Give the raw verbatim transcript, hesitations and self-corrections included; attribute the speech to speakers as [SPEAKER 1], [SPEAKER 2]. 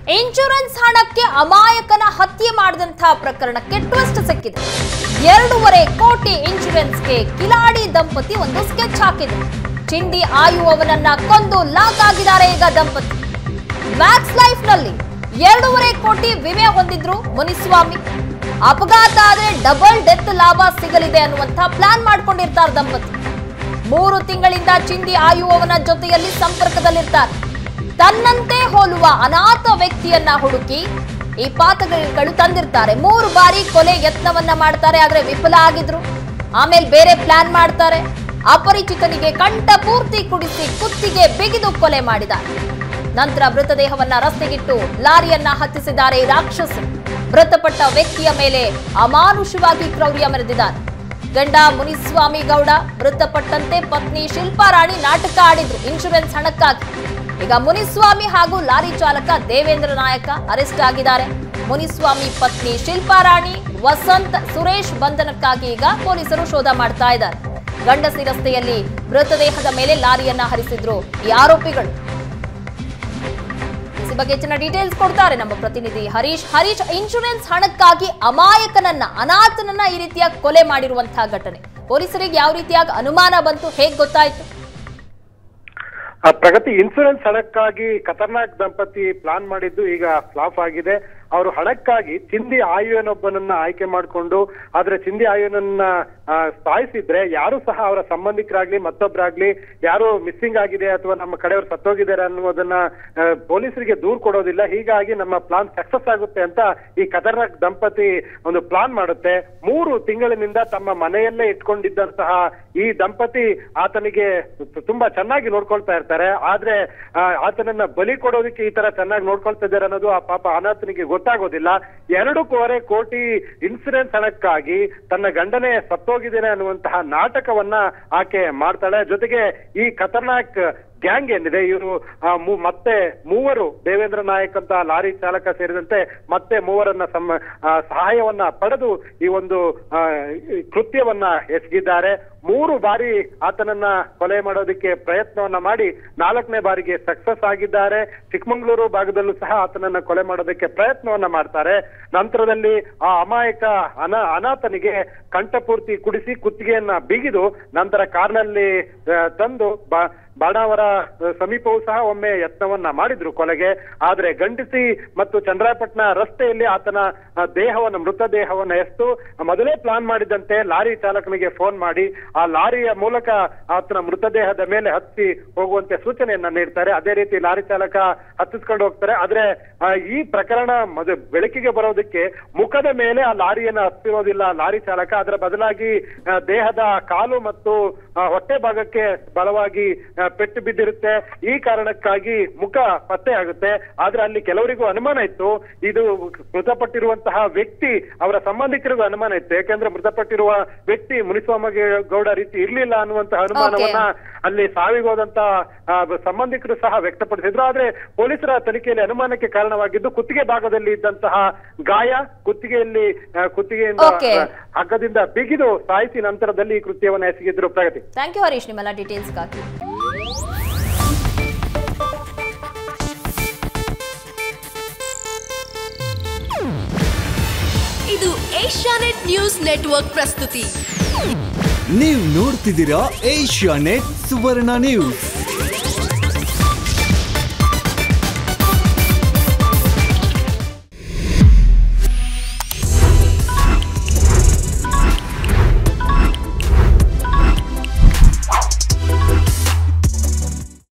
[SPEAKER 1] Insurance ಹಣಕ್ಕೆ ಅಮಾಯಕನ ಹತ್ಯೆ ಮಾಡಿದಂತಹ ಪ್ರಕರಣಕ್ಕೆ ಟ್ವಿಸ್ಟ್ ಸಿಕ್ಕಿದೆ. ಎರಡೂವರೆ ಕೋಟಿ ಇನ್ಶೂರೆನ್ಸ್ಗೆ ಕಿಲಾಡಿ ದಂಪತಿ ಒಂದು ಸ್ಕೆಚ್ ಹಾಕಿದೆ. ಚಿಂದಿ ಆಯು ಅವನನ್ನ ಕೊಂದು ಲಾಕ್ ಆಗಿದ್ದಾರೆ ಈಗ ದಂಪತಿ. ಮ್ಯಾಕ್ಸ್ ಲೈಫ್ ನಲ್ಲಿ ಎರಡೂವರೆ ಕೋಟಿ ವಿಮೆ ಹೊಂದಿದ್ರು ಮುನಿಸ್ವಾಮಿ. ಅಪಘಾತ ಆದ್ರೆ ಡಬಲ್ ಡೆತ್ ಲಾಭ ಸಿಗಲಿದೆ ಅನ್ನುವಂತ ಪ್ಲಾನ್ ಮಾಡ್ಕೊಂಡಿರ್ತಾರೆ ದಂಪತಿ. ಮೂರು ತಿಂಗಳಿಂದ ಚಿಂದಿ ಆಯು ಅವನ ಜೊತೆಯಲ್ಲಿ ಸಂಪರ್ಕದಲ್ಲಿರ್ತಾರೆ. ತನ್ನಂತೆ ಹೋಲುವ ಅನಾಥ ವ್ಯಕ್ತಿಯನ್ನ ಹುಡುಕಿ ಈ ಪಾತಗಳು ತಂದಿರ್ತಾರೆ. ಮೂರು ಬಾರಿ ಕೊಲೆ ಯತ್ನವನ್ನ ಮಾಡ್ತಾರೆ, ಆದ್ರೆ ವಿಫಲ ಆಗಿದ್ರು. ಆಮೇಲೆ ಬೇರೆ ಪ್ಲಾನ್ ಮಾಡ್ತಾರೆ. ಅಪರಿಚಿತನಿಗೆ ಕಂಠ ಪೂರ್ತಿ ಕುಡಿಸಿ ಕುತ್ತಿಗೆ ಬಿಗಿದು ಕೊಲೆ ಮಾಡಿದ್ದಾರೆ. ನಂತರ ಮೃತದೇಹವನ್ನ ರಸ್ತೆಗಿಟ್ಟು ಲಾರಿಯನ್ನ ಹತ್ತಿಸಿದ್ದಾರೆ ಈ ರಾಕ್ಷಸರು. ಮೃತಪಟ್ಟ ವ್ಯಕ್ತಿಯ ಮೇಲೆ ಅಮಾನುಷವಾಗಿ ಕ್ರೌರ್ಯ ಮೆರೆದಿದ್ದಾರೆ. ಗಂಡ ಮುನಿಸ್ವಾಮಿ ಗೌಡ ಮೃತಪಟ್ಟಂತೆ ಪತ್ನಿ ಶಿಲ್ಪಾರಾಣಿ ನಾಟಕ ಆಡಿದ್ರು ಇನ್ಶೂರೆನ್ಸ್ ಹಣಕ್ಕಾಗಿ. ಈಗ ಮುನಿಸ್ವಾಮಿ ಹಾಗೂ ಲಾರಿ ಚಾಲಕ ದೇವೇಂದ್ರ ನಾಯಕ ಅರೆಸ್ಟ್ ಆಗಿದ್ದಾರೆ. ಮುನಿಸ್ವಾಮಿ ಪತ್ನಿ ಶಿಲ್ಪಾರಾಣಿ, ವಸಂತ್, ಸುರೇಶ್ ಬಂಧನಕ್ಕಾಗಿ ಈಗ ಪೊಲೀಸರು ಶೋಧ ಮಾಡ್ತಾ ಇದ್ದಾರೆ. ಗಂಡಸಿ ರಸ್ತೆಯಲ್ಲಿ ಮೃತದೇಹದ ಮೇಲೆ ಲಾರಿಯನ್ನ ಹರಿಸಿದ್ರು ಈ ಆರೋಪಿಗಳು. ಈ ಬಗ್ಗೆ ಹೆಚ್ಚಿನ ಡೀಟೇಲ್ಸ್ ಕೊಡ್ತಾರೆ ನಮ್ಮ ಪ್ರತಿನಿಧಿ ಹರೀಶ್. ಹರೀಶ್, ಇನ್ಶೂರೆನ್ಸ್ ಹಣಕ್ಕಾಗಿ ಅಮಾಯಕನನ್ನ, ಅನಾಥನನ್ನ ಈ ರೀತಿಯ ಕೊಲೆ ಮಾಡಿರುವಂತಹ ಘಟನೆ ಪೊಲೀಸರಿಗೆ ಯಾವ ರೀತಿಯಾಗಿ ಅನುಮಾನ ಬಂತು, ಹೇಗ್ ಗೊತ್ತಾಯ್ತು?
[SPEAKER 2] ಪ್ರಗತಿ, ಇನ್ಶೂರೆನ್ಸ್ ಹಣಕ್ಕಾಗಿ ಖತರ್ನಾಕ್ ದಂಪತಿ ಪ್ಲಾನ್ ಮಾಡಿದ್ದು ಈಗ ಫ್ಲಾಪ್ ಆಗಿದೆ. ಅವರು ಹಣಕ್ಕಾಗಿ ಚಿಂದಿ ಆಯುವನೊಬ್ಬನನ್ನ ಆಯ್ಕೆ ಮಾಡಿಕೊಂಡು, ಆದ್ರೆ ಚಿಂದಿ ಆಯುವನನ್ನ ಸಾಯಿಸಿದ್ರೆ ಯಾರು ಸಹ ಅವರ ಸಂಬಂಧಿಕರಾಗ್ಲಿ ಮತ್ತೊಬ್ಬರಾಗ್ಲಿ ಯಾರು ಮಿಸ್ಸಿಂಗ್ ಆಗಿದೆ ಅಥವಾ ನಮ್ಮ ಕಡೆಯವರು ಸತ್ತೋಗಿದ್ದಾರೆ ಅನ್ನೋದನ್ನ ಪೊಲೀಸರಿಗೆ ದೂರು ಕೊಡೋದಿಲ್ಲ. ಹೀಗಾಗಿ ನಮ್ಮ ಪ್ಲಾನ್ ಸಕ್ಸಸ್ ಆಗುತ್ತೆ ಅಂತ ಈ ಖತರ್ನಾಕ್ ದಂಪತಿ ಒಂದು ಪ್ಲಾನ್ ಮಾಡುತ್ತೆ. ಮೂರು ತಿಂಗಳಿನಿಂದ ತಮ್ಮ ಮನೆಯಲ್ಲೇ ಇಟ್ಕೊಂಡಿದ್ದಂತಹ ಈ ದಂಪತಿ ಆತನಿಗೆ ತುಂಬಾ ಚೆನ್ನಾಗಿ ನೋಡ್ಕೊಳ್ತಾ ಇರ್ತಾರೆ. ಆದ್ರೆ ಆತನನ್ನ ಬಲಿ ಕೊಡೋದಕ್ಕೆ ಈ ತರ ಚೆನ್ನಾಗಿ ನೋಡ್ಕೊಳ್ತಾ ಇದ್ದಾರೆ ಅನ್ನೋದು ಆ ಪಾಪ ಅನಾಥನಿಗೆ ಗೊತ್ತಾಗೋದಿಲ್ಲ. ಎರಡೂವರೆ ಕೋಟಿ ಇನ್ಸೂರೆನ್ಸ್ ಹಣಕ್ಕಾಗಿ ತನ್ನ ಗಂಡನೇ ಸತ್ತೋಗಿದ್ದೇನೆ ಅನ್ನುವಂತಹ ನಾಟಕವನ್ನ ಆಕೆ ಮಾಡ್ತಾಳೆ. ಜೊತೆಗೆ ಈ ಖತರ್ನಾಕ್ ಗ್ಯಾಂಗ್ ಏನಿದೆ, ಇವರು ಮತ್ತೆ ಮೂವರು, ದೇವೇಂದ್ರ ನಾಯಕ್ ಅಂತ ಲಾರಿ ಚಾಲಕ ಸೇರಿದಂತೆ ಮತ್ತೆ ಮೂವರನ್ನ ಸಮ ಸಹಾಯವನ್ನ ಪಡೆದು ಈ ಒಂದು ಕೃತ್ಯವನ್ನ ಎಸಗಿದ್ದಾರೆ. ಮೂರು ಬಾರಿ ಆತನನ್ನ ಕೊಲೆ ಮಾಡೋದಕ್ಕೆ ಪ್ರಯತ್ನವನ್ನ ಮಾಡಿ ನಾಲ್ಕನೇ ಬಾರಿಗೆ ಸಕ್ಸಸ್ ಆಗಿದ್ದಾರೆ. ಚಿಕ್ಕಮಂಗ್ಳೂರು ಭಾಗದಲ್ಲೂ ಸಹ ಆತನನ್ನ ಕೊಲೆ ಮಾಡೋದಕ್ಕೆ ಪ್ರಯತ್ನವನ್ನ ಮಾಡ್ತಾರೆ. ನಂತರದಲ್ಲಿ ಆ ಅಮಾಯಕ ಅನಾ ಅನಾಥನಿಗೆ ಕಂಠಪೂರ್ತಿ ಕುಡಿಸಿ ಕುತ್ತಿಗೆಯನ್ನ ಬಿಗಿದು ನಂತರ ಕಾರ್ನಲ್ಲಿ ತಂದು ಬಾ ಬಾಣಾವರ ಸಮೀಪವೂ ಸಹ ಒಮ್ಮೆ ಯತ್ನವನ್ನ ಮಾಡಿದ್ರು ಕೊಲೆಗೆ. ಆದ್ರೆ ಗಂಡಿಸಿ ಮತ್ತು ಚಂದ್ರಾಯಪಟ್ಟಣ ರಸ್ತೆಯಲ್ಲಿ ಆತನ ದೇಹವನ್ನ ಮೃತದೇಹವನ್ನ ಎಸ್ತು ಮೊದಲೇ ಪ್ಲಾನ್ ಮಾಡಿದಂತೆ ಲಾರಿ ಚಾಲಕನಿಗೆ ಫೋನ್ ಮಾಡಿ ಆ ಲಾರಿಯ ಮೂಲಕ ಆತನ ಮೃತದೇಹದ ಮೇಲೆ ಹತ್ತಿ ಹೋಗುವಂತೆ ಸೂಚನೆಯನ್ನ ನೀಡ್ತಾರೆ. ಅದೇ ರೀತಿ ಲಾರಿ ಚಾಲಕ ಹತ್ತಿಸ್ಕೊಂಡು ಹೋಗ್ತಾರೆ. ಆದ್ರೆ ಈ ಪ್ರಕರಣ ಮೊದ ಬೆಳಕಿಗೆ ಬರೋದಕ್ಕೆ ಮುಖದ ಮೇಲೆ ಆ ಲಾರಿಯನ್ನ ಹತ್ತಿರೋದಿಲ್ಲ ಲಾರಿ ಚಾಲಕ. ಅದರ ಬದಲಾಗಿ ದೇಹದ ಕಾಲು ಮತ್ತು ಹೊಟ್ಟೆ ಭಾಗಕ್ಕೆ ಬಲವಾಗಿ ಪೆಟ್ಟು ಬಿದ್ದಿರುತ್ತೆ. ಈ ಕಾರಣಕ್ಕಾಗಿ ಮುಖ ಪತ್ತೆ ಆಗುತ್ತೆ. ಆದ್ರೆ ಅಲ್ಲಿ ಕೆಲವರಿಗೂ ಅನುಮಾನ ಇತ್ತು, ಇದು ಮೃತಪಟ್ಟಿರುವಂತಹ ವ್ಯಕ್ತಿ ಅವರ ಸಂಬಂಧಿಕರಿಗೂ ಅನುಮಾನ ಇತ್ತು. ಯಾಕಂದ್ರೆ ಮೃತಪಟ್ಟಿರುವ ವ್ಯಕ್ತಿ ಮುನಿಸ್ವಾಮಿ ಗೌಡ ರೀತಿ ಇರ್ಲಿಲ್ಲ ಅನ್ನುವಂತಹ ಅನುಮಾನವನ್ನ ಅಲ್ಲಿ ಸಾವಿಗೋದಂತ ಸಂಬಂಧಿಕರು ಸಹ ವ್ಯಕ್ತಪಡಿಸಿದ್ರು. ಆದ್ರೆ ಪೊಲೀಸರ ತನಿಖೆಯಲ್ಲಿ ಅನುಮಾನಕ್ಕೆ ಕಾರಣವಾಗಿದ್ದು ಕುತ್ತಿಗೆ ಭಾಗದಲ್ಲಿ ಇದ್ದಂತಹ ಗಾಯ, ಕುತ್ತಿಗೆಯಲ್ಲಿ ಕುತ್ತಿಗೆಯಿಂದ ಹಗ್ಗದಿಂದ ಬಿಗಿದು ಸಾಯಿಸಿ ನಂತರದಲ್ಲಿ ಈ ಕೃತ್ಯವನ್ನು ಎಸಗಿದ್ರು. ಪ್ರಗತಿ,
[SPEAKER 1] ಥ್ಯಾಂಕ್ ಯು ಹರೀಶ್ ನಿಮ್ಮೆಲ್ಲ ಡೀಟೇಲ್ಸ್ಗಾಗಿ.
[SPEAKER 3] ಇದು ಏಷ್ಯಾನೆಟ್ ನ್ಯೂಸ್ ನೆಟ್ವರ್ಕ್ ಪ್ರಸ್ತುತಿ.
[SPEAKER 4] ನೀವು ನೋಡ್ತಿದ್ದೀರಾ ಏಷ್ಯಾನೆಟ್ ಸುವರ್ಣ ನ್ಯೂಸ್.